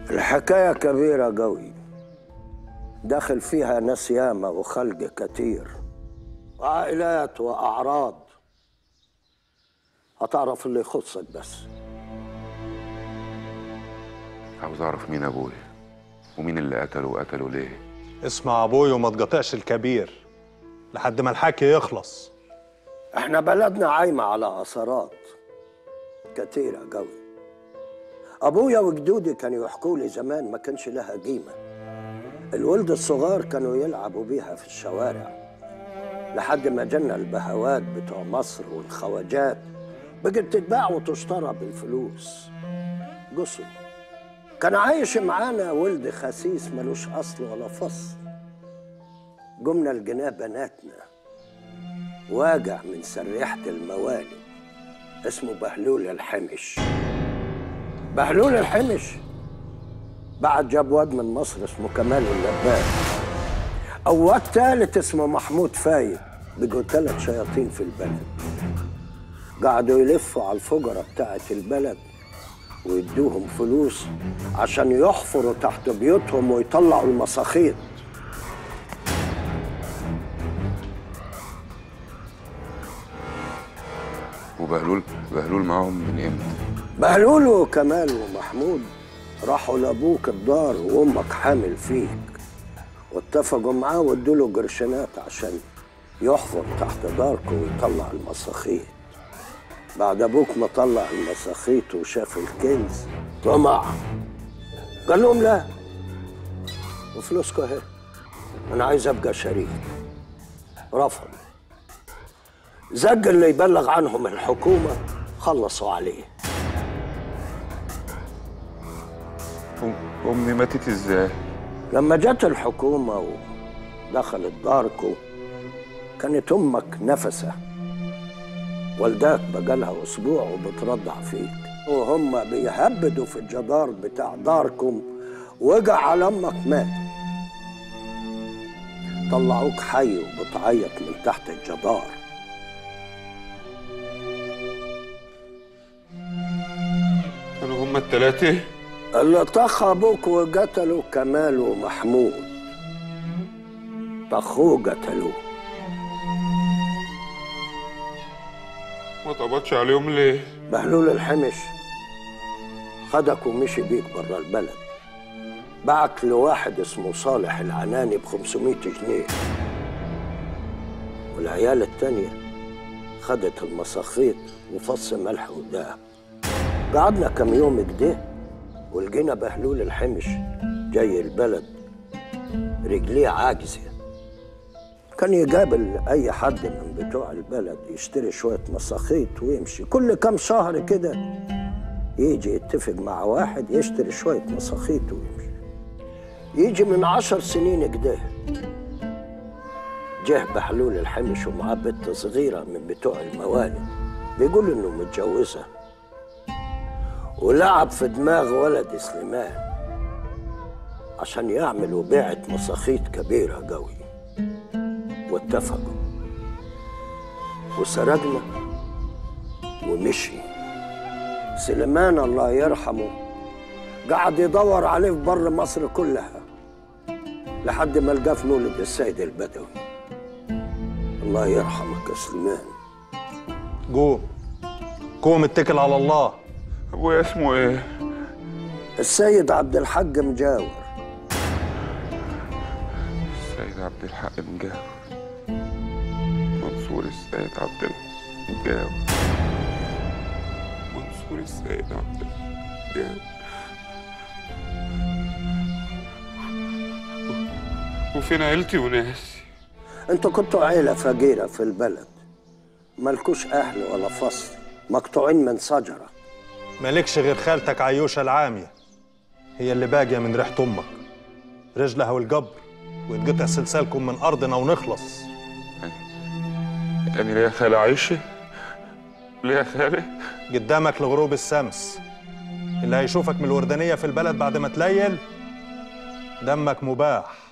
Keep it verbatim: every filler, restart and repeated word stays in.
الحكاية كبيرة قوي، داخل فيها ناس ياما وخلق كتير وعائلات وأعراض. هتعرف اللي يخصك بس. عاوز أعرف مين أبوي ومين اللي قتله وقتله ليه. اسمع أبوي وما تقاطعش الكبير لحد ما الحكي يخلص. احنا بلدنا عايمة على أثرات كتيرة قوي. أبويا وجدودي كانوا يحكوا لي زمان ما كانش لها قيمة. الولد الصغار كانوا يلعبوا بيها في الشوارع لحد ما جانا البهوات بتوع مصر والخواجات، بقت تتباع وتشترى بالفلوس. قصوا كان عايش معانا ولد خسيس ملوش أصل ولا فصل. قمنا لقيناه بناتنا واجع من سريحة الموالد، اسمه بهلول الحمش. بهلول الحمش بعد جاب واد من مصر اسمه كمال اللبان، أو واد تالت اسمه محمود فايد. بقوا ثلاث شياطين في البلد، قعدوا يلفوا على الفقراء بتاعة البلد ويدوهم فلوس عشان يحفروا تحت بيوتهم ويطلعوا المساخيط. وبهلول بهلول معاهم من امتى؟ بهلول وكمال ومحمود راحوا لابوك الدار وامك حامل فيك، واتفقوا معاه وادوا له قرشينات عشان يحفر تحت داركم ويطلع المساخيط. بعد ابوك ما طلع المساخيط وشاف الكنز طمع، قال لهم لا، وفلوسكم اهي، انا عايز ابقى شريك. رفض. زق اللي يبلغ عنهم الحكومه، خلصوا عليه. امي ماتت ازاي؟ لما جت الحكومه ودخلت داركم كانت امك نفسه، والداك بقالها اسبوع وبترضع فيك، وهم بيهبدوا في الجدار بتاع داركم، وقع على امك مات. طلعوك حي وبتعيط من تحت الجدار. كانوا هما التلاتة اللي طخ ابوك وقتلوا كمال ومحمود، طخوه قتلوه. ما طبطش عليهم ليه؟ بهلول الحمش خدك ومشي بيك برا البلد، بعت لواحد اسمه صالح العناني ب خمسمية جنيه، والعيال التانية خدت المساخيط وفص ملح ودهب. قعدنا كم يوم كده ولقينا بهلول الحمش جاي البلد رجليه عاجزة. كان يقابل أي حد من بتوع البلد يشتري شوية مساخيط ويمشي. كل كم شهر كده يجي يتفق مع واحد يشتري شوية مساخيط ويمشي. يجي من عشر سنين كده جه بهلول الحمش ومعاه بنت صغيرة من بتوع الموالد، بيقول إنه متجوزها، ولعب في دماغ ولد سليمان عشان يعملوا بيعة مساخيط كبيرة قوي. واتفقوا وسرقنا ومشي. سليمان الله يرحمه قعد يدور عليه في بر مصر كلها لحد ما لقاه في مولد السيد البدوي. الله يرحمك يا سليمان. قوم قوم اتكل على الله. ابويا اسمه ايه؟ السيد عبد الحق مجاور. السيد عبد الحق مجاور. منصور السيد عبد الحق مجاور. منصور السيد عبد الحق مجاور. وفين عيلتي وناسي؟ انتوا كنتوا عيلة فقيرة في البلد، مالكوش أهل ولا فصل، مقطوعين من شجرة. مالكش غير خالتك عيوشة العامية، هي اللي باقية من ريحة أمك، رجلها والجبر، ويتقطع سلسالكم من أرضنا ونخلص. يعني ليا خالة عايشة؟ ليا خالة؟ قدامك لغروب الشمس، اللي هيشوفك من الوردانية في البلد بعد ما تليل دمك مباح.